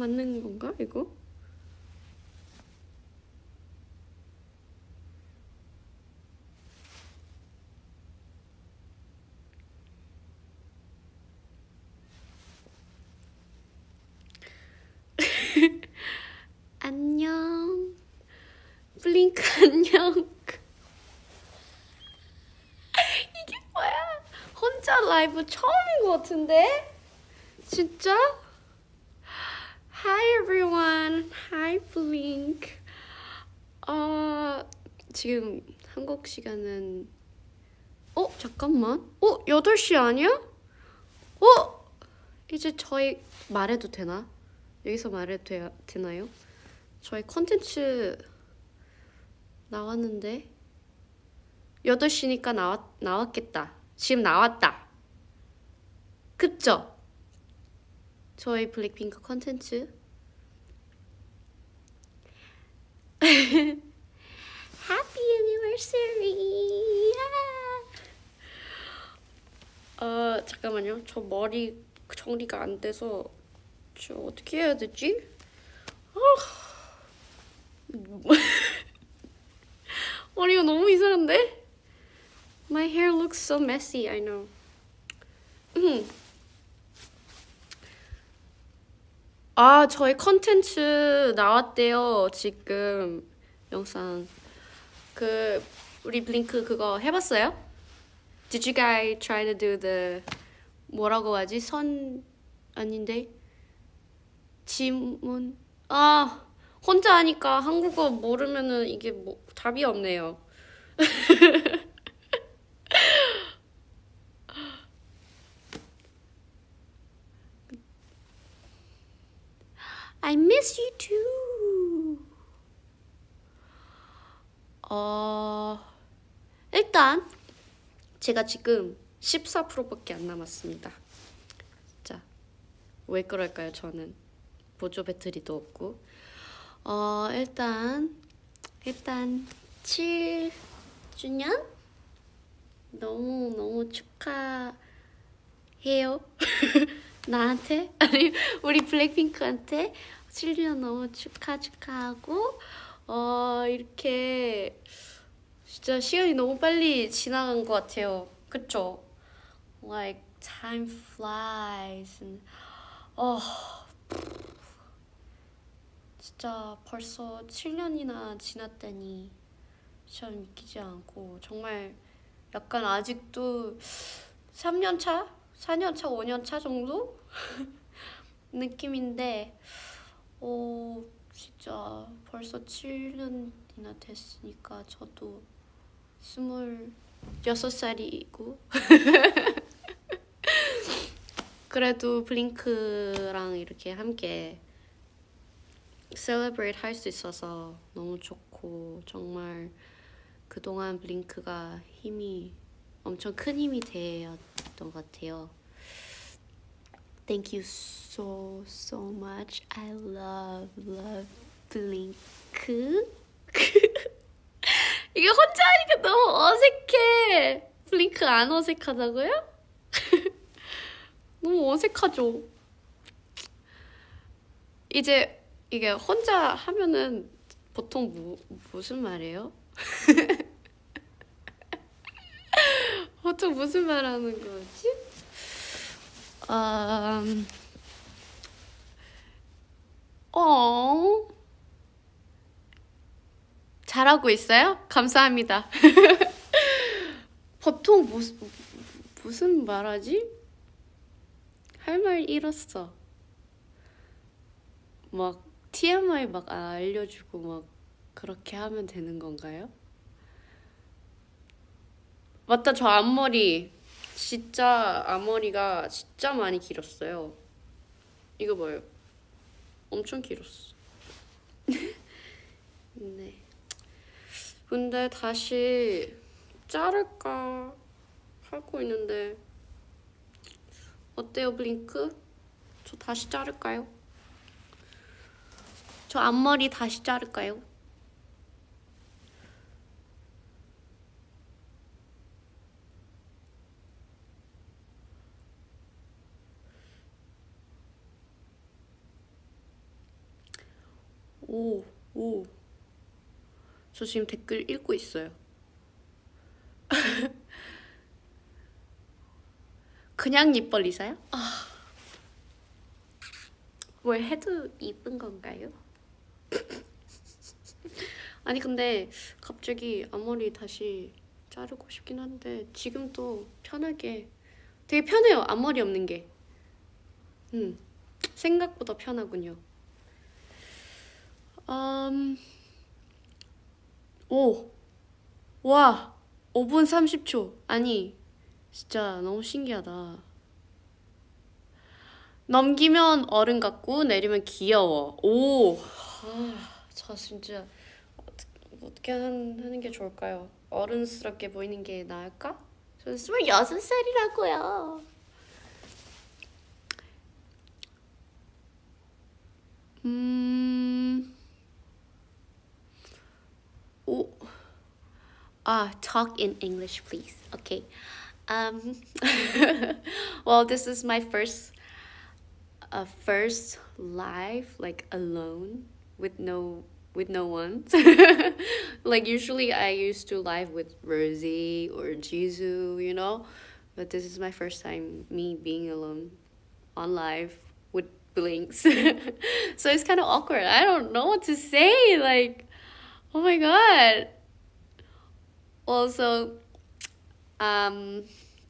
맞는 건가 이거? 안녕. 블링크 안녕. 이게 뭐야? 혼자 라이브 처음인 것 같은데? 진짜? Hi everyone. Hi Blink. 지금 한국 시간은 잠깐만. 8시 아니야? 이제 저희 말해도 되나? 여기서 말해도 되나요? 저희 컨텐츠 나왔는데 8시니까 나왔겠다. 지금 나왔다. 그쵸? 저희 블랙핑크 컨텐츠 Happy Anniversary! 잠깐만요. 저 머리 정리가 안 돼서 저 어떻게 해야 되지? 머리가 너무 이상한데? My hair looks so messy, I know. 저희 컨텐츠 나왔대요. 지금 영상. 우리 블링크 그거 해봤어요? Did you guys try to do the 뭐라고 하지? 아닌데? 지문? 혼자 하니까 한국어 모르면은 이게 답이 없네요. I miss you too. 일단 제가 지금 14%밖에 안 남았습니다. 자, 왜 그럴까요? 저는 보조 배터리도 없고. 일단 7주년 너무 축하해요. 나한테? 아니 우리 블랙핑크한테 7주년 너무 축하하고 이렇게 진짜 시간이 너무 빨리 지나간 것 같아요. 그쵸? Like time flies and 진짜 벌써 7년이나 지났다니 참 믿기지 않고 정말 약간 아직도 3년차? 4년차, 5년차 정도? 느낌인데 진짜 벌써 7년이나 됐으니까 저도 26살이고 그래도 블링크랑 이렇게 함께 셀러브레이트 할 수 있어서 너무 좋고 정말 그동안 블링크가 엄청 큰 힘이 되었던 것 같아요. Thank you so much. I love 블링크. 이게 혼자 하니까 너무 어색해. 블링크 안 어색하다고요? 너무 어색하죠? 이제 이게 혼자 하면은 보통 무슨 말이에요? 보통 무슨 말 하는 거지? 잘하고 있어요? 감사합니다. 보통 무슨 말하지? 할 말 잃었어. 막 TMI 막 알려주고 막 그렇게 하면 되는 건가요? 맞다, 저 앞머리 진짜 앞머리가 진짜 많이 길었어요. 이거 봐요. 엄청 길었어. 네. 근데 다시 자를까 하고 있는데 어때요, 블링크? 저 다시 자를까요? 저 앞머리 다시 자를까요? 오, 오. 저 지금 댓글 읽고 있어요. 그냥 입벌 리사요? 아, 뭘 해도 이쁜 건가요? 아니 근데 갑자기 앞머리 다시 자르고 싶긴 한데 지금 또 편하게 되게 편해요. 앞머리 없는 게. 생각보다 편하군요. 오, 와, 5분 30초. 아니, 진짜 너무 신기하다. 넘기면 어른 같고 내리면 귀여워. 오, 저 진짜 어떻게 하는 게 좋을까요? 어른스럽게 보이는 게 나을까? 저는 26살이라고요. 오, talk in English, please. Okay. Well, this is my first live, like alone with no one. Like usually I used to live with Rosie or Jisoo, you know, but this is my first time me being alone on live with Blinks. So it's kind of awkward. I don't know what to say. Like, oh my god. Also, I'm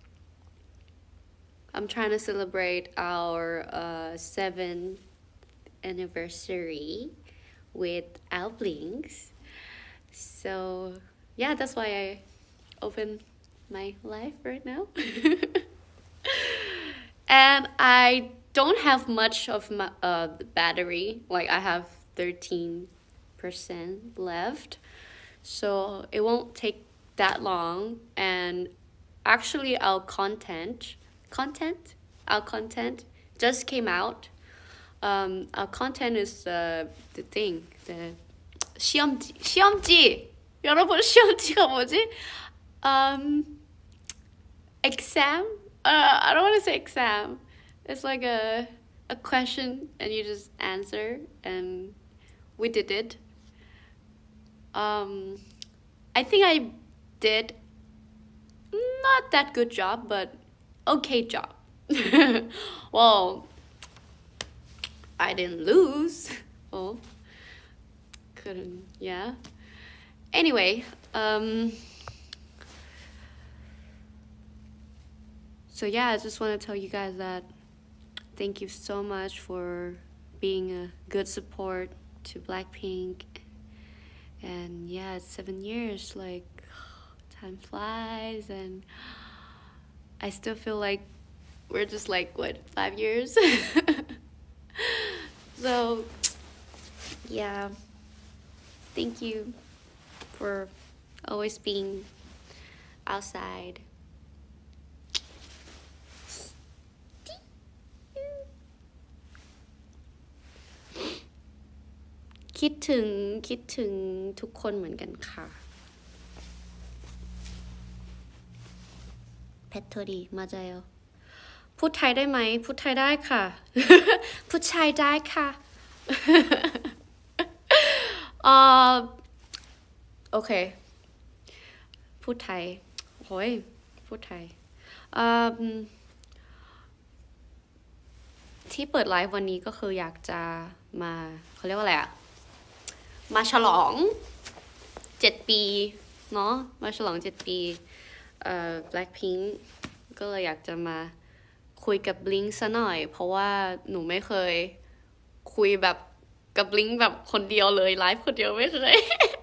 trying to celebrate our 7th anniversary with our Blinks. So yeah, that's why I open my live right now. And I don't have much of my battery. Like I have 13% left, so it won't take that long. And actually our content just came out. Our content is the thing, the 시험지. 여러분, 시험지가 뭐지? Exam? I don't want to say exam. It's like a question and you just answer, and we did it. I think I did not that good job, but okay job. Well, I didn't lose. Oh, couldn't, yeah. Anyway, so yeah, I just want to tell you guys that thank you so much for being a good support to Blackpink. And yeah, it's 7 years, like, time flies, and I still feel like we're just like, what, 5 years? So, yeah, thank you for always being outside.คิดถึงทุกคนเหมือนกันค่ะ배터리 맞아요. พูดไทยได้ไหมพูดไทยได้ค่ะ พูดไทยได้ค่ะ โอเคพูดไทยโอ้ยพูดไทยที่เปิดไลฟ์วันนี้ก็คืออยากจะมาเขาเรียกว่าอะไรอะมาฉลอง7 ปีเนาะมาฉลอง7 ปีBlackpink ก็เลยอยากจะมาคุยกับ Blink ซะหน่อยเพราะว่าหนูไม่เคยคุยแบบกับ Blink แบบคนเดียวเลยไลฟ์คนเดียวไม่เคย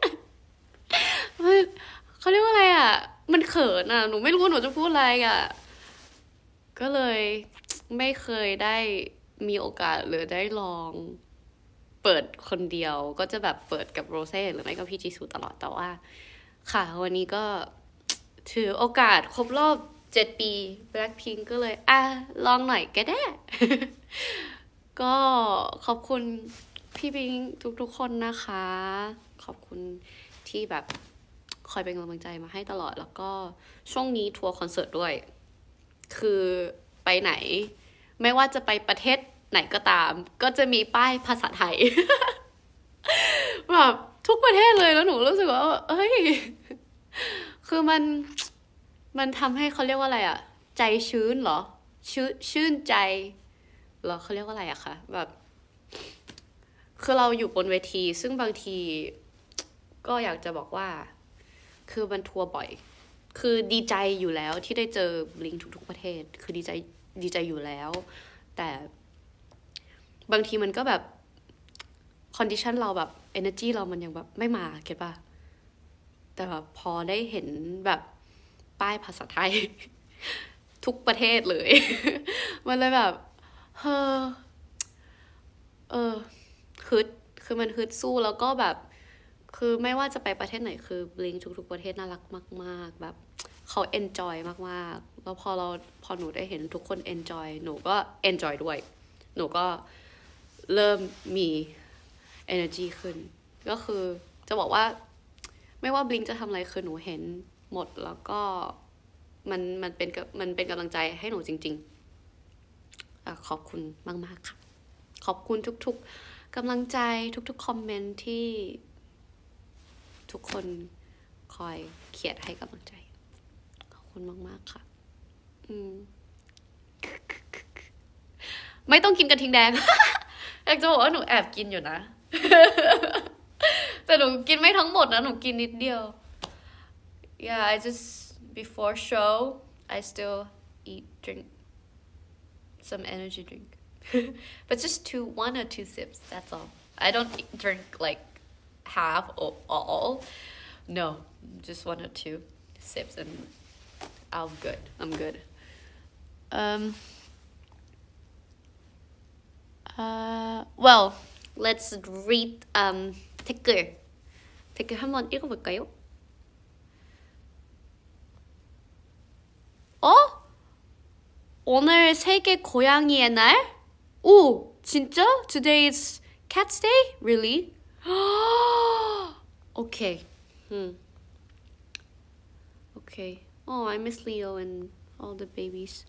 เขาเรียกว่าอะไรอ่ะมันเขินอ่ะหนูไม่รู้หนูจะพูดอะไรอ่ะก็เลยไม่เคยได้มีโอกาสหรือได้ลองเปิดคนเดียวก็จะแบบเปิดกับโรเซ่หรือไม่ก็พี่จีซูตลอดแต่ว่าค่ะวันนี้ก็ถือโอกาสครบรอบ7 ปี Blackpink ก็เลยลองหน่อยก็ได้ ก็ขอบคุณพี่บิงทุกคนนะคะขอบคุณที่แบบคอยเป็นกำลังใจมาให้ตลอดแล้วก็ช่วงนี้ทัวร์คอนเสิร์ตด้วยคือไปไหนไม่ว่าจะไปประเทศไหนก็ตามก็จะมีป้ายภาษาไทยแบบทุกประเทศเลยแล้วหนูรู้สึกว่าเอ้ยคือมันทำให้เขาเรียกว่าอะไรอะใจชื้นเหรอชื่นใจเหรอเขาเรียกว่าอะไรอะคะแบบคือเราอยู่บนเวทีซึ่งบางทีก็อยากจะบอกว่าคือมันทัวร์บ่อยคือดีใจอยู่แล้วที่ได้เจอบลิงทุกๆประเทศคือดีใจอยู่แล้วแต่บางทีมันก็แบบคอนดิชันเราแบบ energy เรามันยังแบบไม่มาเก็ตป่ะแต่แบบพอได้เห็นแบบป้ายภาษาไทย ทุกประเทศเลย มันเลยแบบเฮ้อฮึดคือมันฮึดสู้แล้วก็แบบคือไม่ว่าจะไปประเทศไหนคือบลิงทุกๆประเทศน่ารักมากๆแบบเขาเอนจอยมากๆแล้วพอหนูได้เห็นทุกคนเอนจอยหนูก็เอนจอยด้วยหนูก็เริ่มมี energy ขึ้นก็คือจะบอกว่าไม่ว่าบลิงจะทำอะไรคือหนูเห็นหมดแล้วก็มันเป็นกำลังใจให้หนูจริงๆขอบคุณมากๆค่ะขอบคุณทุกๆกำลังใจทุกๆคอมเมนต์ที่ทุกคนคอยเขียนให้กำลังใจขอบคุณมากๆค่ะไม่ต้องกินกระทิงแดง อยากจะบอกว่าหนูแอบกินอยู่นะ แต่หนูกินไม่ทั้งหมดนะหนูกินนิดเดียว yeah I just before show I still drink some energy drink but just one or two sips that's all I don't drink like half or all no just one or two sips and I'm good well let's read 댓글 한번 읽어볼까요? 오늘 세계 고양이의 날? 오, 진짜? Today is Cat's Day? Really? Okay. Okay. Oh, I miss Leo and all the babies.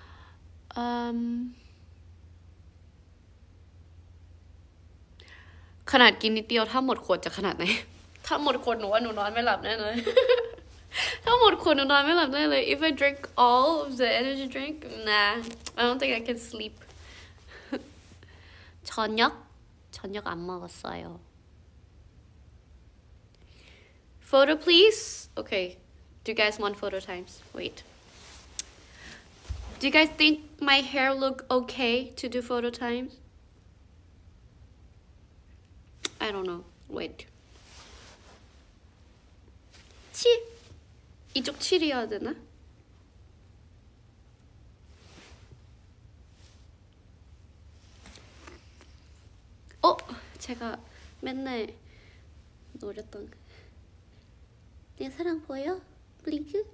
ขนาดกินนิดเดียวถ้าหมดขวดจะขนาดไหน ถ้าหมดขวดหนูว่าหนูนอนไม่หลับแน่เลย ถ้าหมดขวดหนูนอนไม่หลับแน่เลย If I drink all of the energy drink, nah, I don't think I can sleep. 저녁 안 먹었어요. Photo please? Okay. Do you guys want photo times? Wait. Do you guys think my hair look okay to do photo times? I don't know. Wait. 이쪽 7이어야 되나? 제가 맨날 노렸던 내 사랑 보여? 블링크?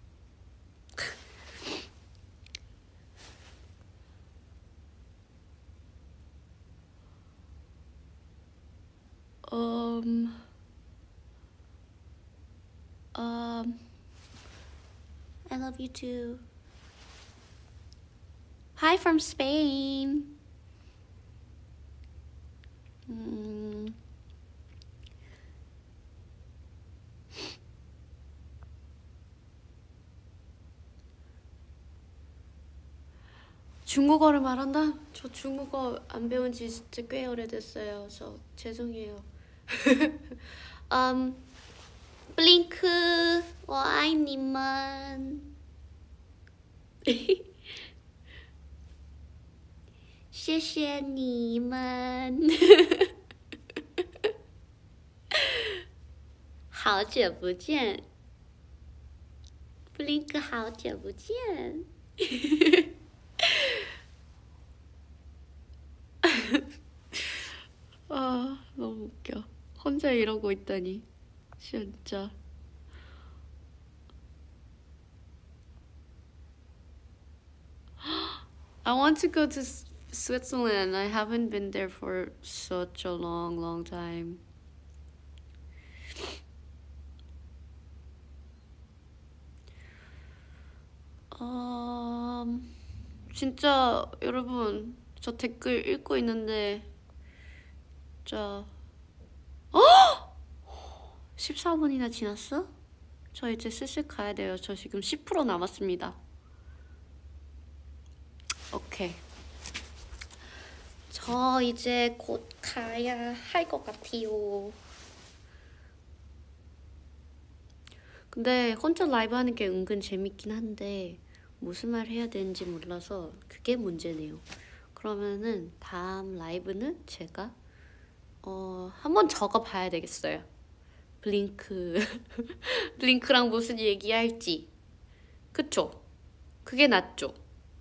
I love you too. Hi from Spain. 중국어를 말한다? 저 중국어 안 배운 지 진짜 꽤 오래됐어요. 저 죄송해요. 블링크, 我爱你们. 谢谢你们. 好久不见. 블링크 好久不见. 너무 웃겨. 혼자 이러고 있다니. 진짜. I want to go to Switzerland. I haven't been there for such a long time. 진짜 여러분 저 댓글 읽고 있는데 진짜 14분이나 지났어? 저 이제 슬슬 가야 돼요. 저 지금 10% 남았습니다. 오케이. 저 이제 곧 가야 할 것 같아요. 근데 혼자 라이브 하는 게 은근 재밌긴 한데 무슨 말 해야 되는지 몰라서 그게 문제네요. 그러면은 다음 라이브는 제가 한번 적어 봐야 되겠어요. 블링크 블링크랑 무슨 얘기할지. 그쵸? 그게 낫죠?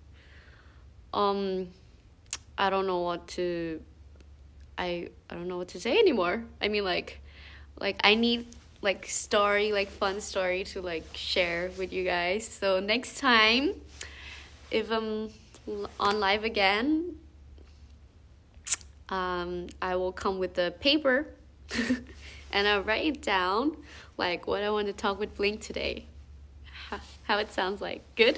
I don't know what to I don't know what to say anymore. I mean like I need like story, like fun story to like share with you guys. So next time if I'm on live again, I will come with the paper and I'll write it down like what I want to talk with Blink today. How it sounds like. Good?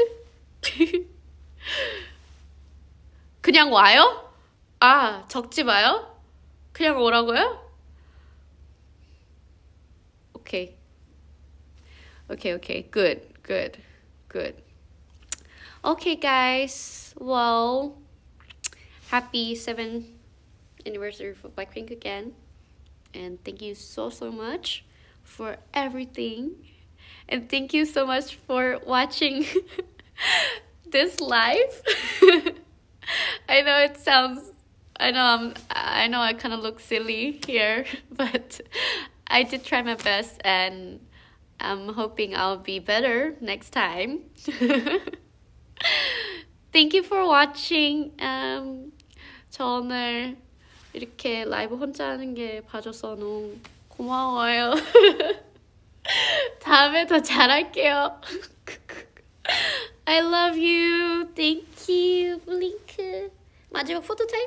그냥 와요? 아, 적지 마요? 그냥 오라고요? Okay. Okay. Good. Okay, guys. Well, happy 7th anniversary for Blackpink again. And thank you so much for everything. And thank you so much for watching this live. I know it sounds, I know I kind of look silly here, but I did try my best and I'm hoping I'll be better next time. Thank you for watching. 저 오늘 이렇게 라이브 혼자 하는 게 봐줘서 너무 고마워요. 다음에 더 잘할게요. I love you. Thank you, 블링크. 마지막 포토 타임.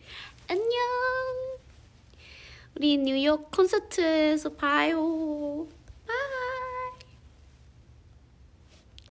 안녕. 우리 뉴욕 콘서트에서 봐요.